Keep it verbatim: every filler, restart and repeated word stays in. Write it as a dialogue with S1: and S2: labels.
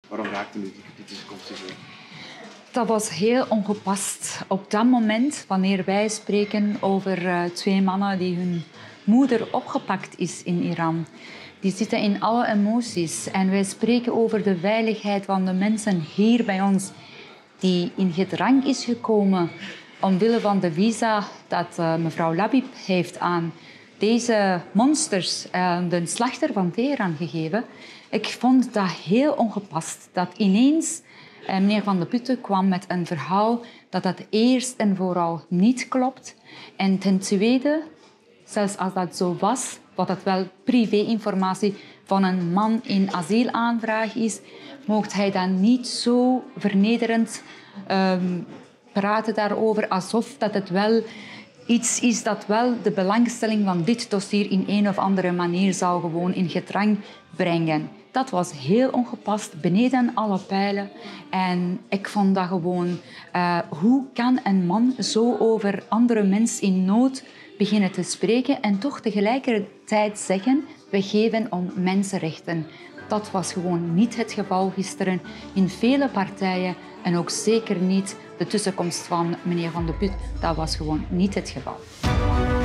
S1: Waarom raakte u die kritische conclusie?
S2: Dat was heel ongepast. Op dat moment, wanneer wij spreken over uh, twee mannen die hun moeder opgepakt is in Iran. Die zitten in alle emoties. En wij spreken over de veiligheid van de mensen hier bij ons, die in gedrang is gekomen omwille van de visa dat uh, mevrouw Labib heeft aan deze monsters uh, de slachter van Teheran gegeven. Ik vond dat heel ongepast. Dat ineens uh, meneer Van de Putten kwam met een verhaal dat dat eerst en vooral niet klopt. En ten tweede, zelfs als dat zo was, wat dat wel privé-informatie van een man in asielaanvraag is, mocht hij dan niet zo vernederend um, praten daarover, alsof dat het wel iets is dat wel de belangstelling van dit dossier in een of andere manier zou gewoon in gedrang brengen. Dat was heel ongepast, beneden alle pijlen. En ik vond dat gewoon... Uh, hoe kan een man zo over andere mensen in nood beginnen te spreken en toch tegelijkertijd zeggen, we geven om mensenrechten. Dat was gewoon niet het geval gisteren in vele partijen en ook zeker niet de tussenkomst van meneer Van de Put. Dat was gewoon niet het geval.